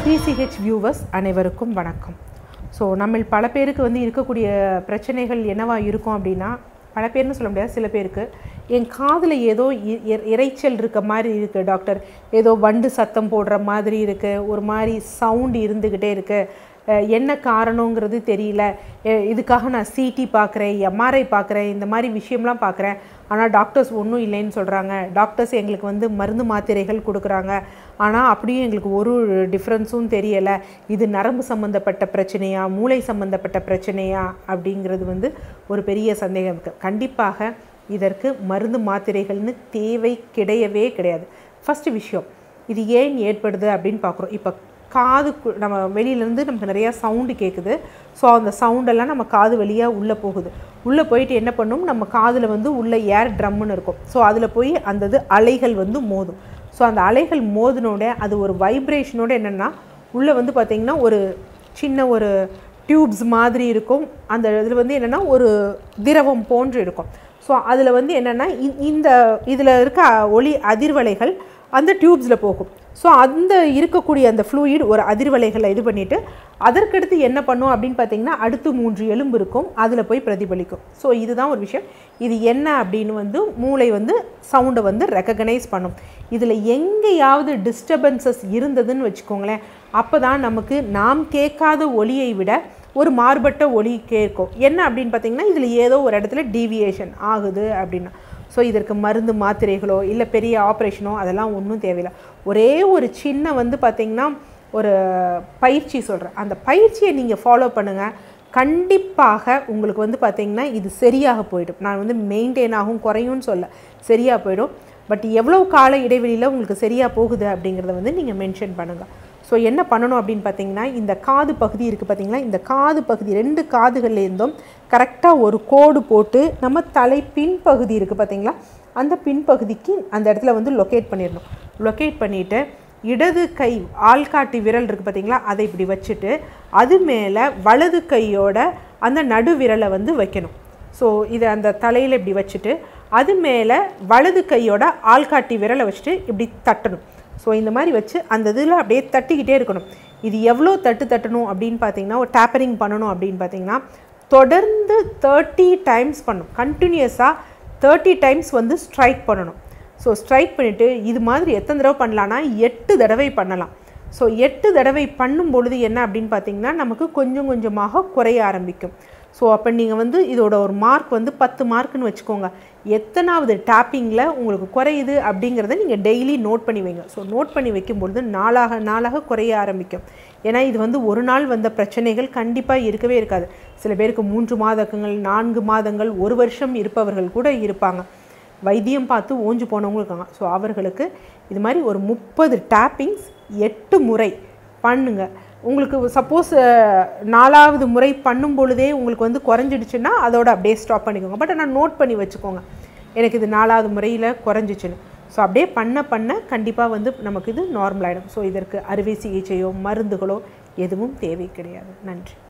TCH viewers அனைவருக்கும் வணக்கம். So நம்ம பல பேருக்கு வந்து இருக்கக்கூடிய பிரச்சனைகள் என்னவா இருக்கும் அப்படின்னா, பல பேர்னு சொல்ல முடியாது, சில பேருக்கு என் காதில் ஏதோ இரைச்சல் இருக்க மாதிரி இருக்குது டாக்டர், ஏதோ வண்டு சத்தம் போடுற மாதிரி இருக்குது, ஒரு மாதிரி சவுண்டு இருந்துக்கிட்டே இருக்குது, என்ன காரணங்கிறது தெரியல, இதுக்காக நான் சிடி பார்க்குறேன், எம்ஆர்ஐ பார்க்குறேன், இந்த மாதிரி விஷயம்லாம் பார்க்குறேன், ஆனால் டாக்டர்ஸ் ஒன்றும் இல்லைன்னு சொல்கிறாங்க, டாக்டர்ஸ் எங்களுக்கு வந்து மருந்து மாத்திரைகள் கொடுக்குறாங்க, ஆனால் அப்படியும் எங்களுக்கு ஒரு டிஃப்ரென்ஸும் தெரியலை, இது நரம்பு சம்மந்தப்பட்ட பிரச்சனையா மூளை சம்மந்தப்பட்ட பிரச்சனையா அப்படிங்கிறது வந்து ஒரு பெரிய சந்தேகம் இருக்குது. கண்டிப்பாக இதற்கு மருந்து மாத்திரைகள்னு தேவை கிடையவே கிடையாது. ஃபஸ்ட்டு விஷயம், இது ஏன் ஏற்படுது அப்படின்னு பார்க்குறோம். இப்போ காது நம்ம வெளியிலேருந்து நமக்கு நிறையா சவுண்டு கேட்குது. ஸோ அந்த சவுண்டெல்லாம் நம்ம காது வழியாக உள்ளே போகுது. உள்ளே போயிட்டு என்ன பண்ணும், நம்ம காதில் வந்து உள்ள ஏர் ட்ரம்முன்னு இருக்கும். ஸோ அதில் போய் அந்த அலைகள் வந்து மோதும். ஸோ அந்த அலைகள் மோதினோட அது ஒரு வைப்ரேஷனோட என்னென்னா உள்ளே வந்து பார்த்திங்கன்னா ஒரு சின்ன ஒரு டியூப்ஸ் மாதிரி இருக்கும். அந்த இதில் வந்து என்னென்னா ஒரு திரவம் போன்று இருக்கும். ஸோ அதில் வந்து என்னென்னா இந்த இதில் இருக்க ஒளி அதிர்வலைகள் அந்த டியூப்ஸில் போகும். ஸோ அந்த இருக்கக்கூடிய அந்த ஃப்ளூயிட் ஒரு அதிர்வலைகளை இது பண்ணிவிட்டு அதற்கடுத்து என்ன பண்ணும் அப்படின்னு பார்த்திங்கன்னா, அடுத்து 3 எலும்பு இருக்கும், அதில் போய் பிரதிபலிக்கும். ஸோ இதுதான் ஒரு விஷயம். இது என்ன அப்படின்னு வந்து மூளை வந்து சவுண்டை வந்து ரெக்கக்னைஸ் பண்ணும். இதில் எங்கேயாவது டிஸ்டர்பன்சஸ் இருந்ததுன்னு வச்சுக்கோங்களேன், அப்போ தான் நமக்கு நாம் கேட்காத ஒலியை விட ஒரு மாறுபட்ட ஒலி கேட்கும். என்ன அப்படின்னு பார்த்திங்கன்னா, இதில் ஏதோ ஒரு இடத்துல டீவியேஷன் ஆகுது அப்படின்னா. ஸோ இதற்கு மருந்து மாத்திரைகளோ இல்லை பெரிய ஆப்ரேஷனோ அதெல்லாம் ஒன்றும் தேவையில்லை. ஒரே ஒரு சின்ன வந்து பார்த்திங்கன்னா ஒரு பயிற்சி சொல்கிறேன், அந்த பயிற்சியை நீங்கள் ஃபாலோ பண்ணுங்கள். கண்டிப்பாக உங்களுக்கு வந்து பார்த்திங்கன்னா இது சரியாக போயிடும். நான் வந்து மெயின்டைன் ஆகும் குறையும்னு சொல்ல, சரியாக போயிடும். பட் எவ்வளோ கால இடைவெளியில் உங்களுக்கு சரியாக போகுது அப்படிங்கிறத வந்து நீங்கள் மென்ஷன் பண்ணுங்கள். ஸோ என்ன பண்ணணும் அப்படின்னு பார்த்தீங்கன்னா, இந்த காது பகுதி இருக்குது பார்த்திங்களா, இந்த காது பகுதி 2 காதுகள்லேருந்தும் கரெக்டாக ஒரு கோடு போட்டு நம்ம தலை பின்பகுதி இருக்குது பார்த்திங்களா, அந்த பின்பகுதிக்கு அந்த இடத்துல வந்து லொக்கேட் பண்ணிடணும். லொக்கேட் பண்ணிவிட்டு இடது கை ஆள்காட்டி விரல் இருக்குது பார்த்திங்களா, அதை இப்படி வச்சுட்டு அது மேலே வலது கையோட அந்த நடு விரலை வந்து வைக்கணும். ஸோ இதை அந்த தலையில் இப்படி வச்சுட்டு அது மேலே வலது கையோட ஆள்காட்டி விரலை வச்சுட்டு இப்படி தட்டணும். ஸோ இந்த மாதிரி வச்சு அந்த இதில் அப்படியே தட்டிக்கிட்டே இருக்கணும். இது எவ்வளோ தட்டணும் அப்படின்னு பார்த்தீங்கன்னா, ஒரு டேப்பரிங் பண்ணணும் அப்படின்னு பார்த்தீங்கன்னா, தொடர்ந்து 30 டைம்ஸ் பண்ணணும். கண்டினியூஸாக 30 டைம்ஸ் வந்து ஸ்ட்ரைக் பண்ணணும். ஸோ ஸ்ட்ரைக் பண்ணிவிட்டு இது மாதிரி எத்தனை தடவை பண்ணலான்னா 8 தடவை பண்ணலாம். ஸோ 8 தடவை பண்ணும் பொழுது என்ன அப்படின்னு பார்த்தீங்கன்னா, நமக்கு கொஞ்சம் கொஞ்சமாக குறைய ஆரம்பிக்கும். ஸோ அப்போ நீங்கள் வந்து இதோட ஒரு மார்க் வந்து 10 மார்க்குன்னு வச்சுக்கோங்க. எத்தனாவது டேப்பிங்கில் உங்களுக்கு குறையுது அப்படிங்கிறத நீங்கள் டெய்லி நோட் பண்ணி வைங்க. ஸோ நோட் பண்ணி வைக்கும்பொழுது நாளாக குறைய ஆரம்பிக்கும். ஏன்னா இது வந்து ஒரு நாள் வந்த பிரச்சனைகள் கண்டிப்பாக இருக்கவே இருக்காது. சில பேருக்கு 3 மாதங்கள் 4 மாதங்கள் 1 வருஷம் இருப்பவர்கள் கூட இருப்பாங்க. வைத்தியம் பார்த்து ஓஞ்சு போனவங்க இருக்காங்க. ஸோ அவர்களுக்கு இது மாதிரி ஒரு 30 டேப்பிங்ஸ் 8 முறை பண்ணுங்க. உங்களுக்கு சப்போஸ் 4வது முறை பண்ணும் பொழுதே உங்களுக்கு வந்து குறைஞ்சிடுச்சுன்னா அதோட அப்படியே ஸ்டாப் பண்ணிக்கோங்க. பட் ஆனால் நோட் பண்ணி வச்சுக்கோங்க, எனக்கு இது 4வது முறையில் குறைஞ்சிச்சுன்னு. ஸோ அப்படியே பண்ண கண்டிப்பாக வந்து நமக்கு இது நார்மல் ஆகிடும். ஸோ இதற்கு அறுவை சிகிச்சையோ மருந்துகளோ எதுவும் தேவை கிடையாது. நன்றி.